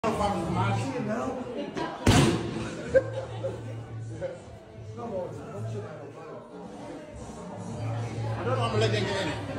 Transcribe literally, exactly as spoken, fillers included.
Come on, my kid now. I don't know I'm gonna let them get in it.